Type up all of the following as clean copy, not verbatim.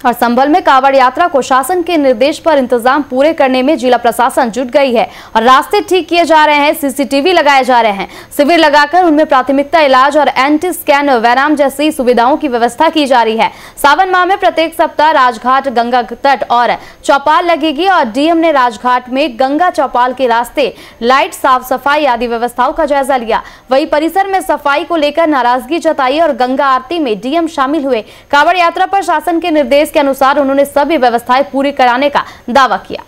और संभल में कांवड़ यात्रा को शासन के निर्देश पर इंतजाम पूरे करने में जिला प्रशासन जुट गई है और रास्ते ठीक किए जा रहे हैं, सीसीटीवी लगाए जा रहे हैं, शिविर लगाकर उनमें प्राथमिकता इलाज और एंटी स्कैन व्यायाम जैसी सुविधाओं की व्यवस्था की जा रही है। सावन माह में प्रत्येक सप्ताह राजघाट, गंगा तट और चौपाल लगेगी और डीएम ने राजघाट में गंगा चौपाल के रास्ते, लाइट, साफ सफाई आदि व्यवस्थाओं का जायजा लिया। वहीं परिसर में सफाई को लेकर नाराजगी जताई और गंगा आरती में डीएम शामिल हुए। कांवड़ यात्रा पर शासन के निर्देश के अनुसार उन्होंने सभी व्यवस्थाएं पूरी कराने का दावा किया।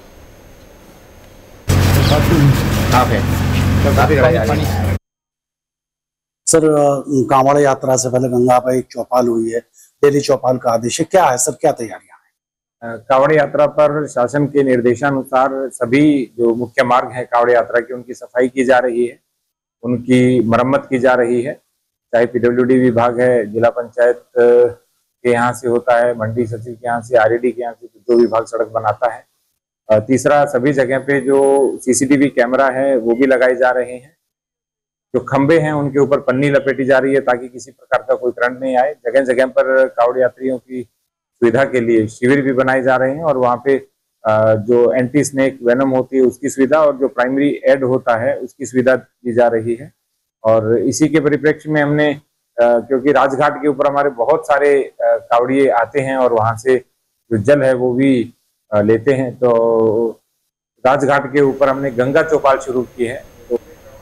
सर, कांवड़ यात्रा से पहले गंगा पर एक चौपाल हुई है, डेली चौपाल का आदेश है, क्या है सर, क्या तैयारियां हैं? कांवड़ यात्रा पर शासन के निर्देशानुसार सभी जो मुख्य मार्ग है कांवड़ यात्रा की, उनकी सफाई की जा रही है, उनकी मरम्मत की जा रही है। चाहे पीडब्ल्यूडी विभाग है, जिला पंचायत के यहाँ से होता है, मंडी सचिव के यहाँ से, आरईडी के यहाँ से, जो विभाग सड़क बनाता है। तीसरा, सभी जगह पे जो सीसीटीवी कैमरा है वो भी लगाए जा रहे हैं। जो खंबे हैं उनके ऊपर पन्नी लपेटी जा रही है ताकि किसी प्रकार का कोई करंट नहीं आए। जगह जगह पर कांवड़ यात्रियों की सुविधा के लिए शिविर भी बनाए जा रहे हैं और वहाँ पे जो एंटी स्नेक वेनम होती है उसकी सुविधा और जो प्राइमरी एड होता है उसकी सुविधा दी जा रही है। और इसी के परिप्रेक्ष्य में हमने क्योंकि राजघाट के ऊपर हमारे बहुत सारे कांवड़िए आते हैं और वहाँ से जो जल है वो भी लेते हैं, तो राजघाट के ऊपर हमने गंगा चौपाल शुरू की है।